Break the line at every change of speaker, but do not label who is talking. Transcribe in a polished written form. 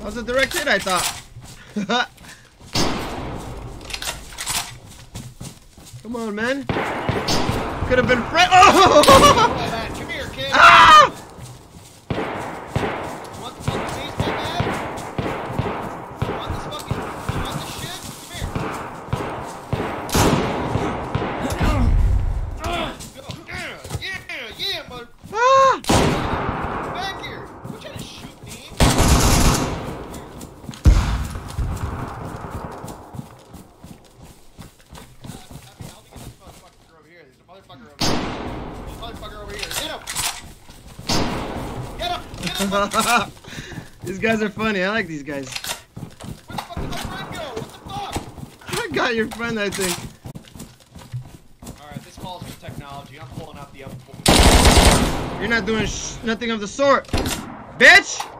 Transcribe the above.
was a direct hit, I thought. Come on, man. Could have been friend. Oh!
Man, come here, kid.
Ah!
Want the fucking baseball bat? Want this fucking... Want this shit? Come here. Yeah, mother...
Ah!
Back here. What trying to shoot me? I'll get this motherfucker over here. There's a motherfucker over here. There's a motherfucker over here. Get him! Get him! Get him!
These guys are funny. I like these guys.
Where the fuck did my friend go? What the fuck?
I got your friend, I think.
Alright, this calls for technology. I'm pulling out the other.
You're not doing nothing of the sort, bitch.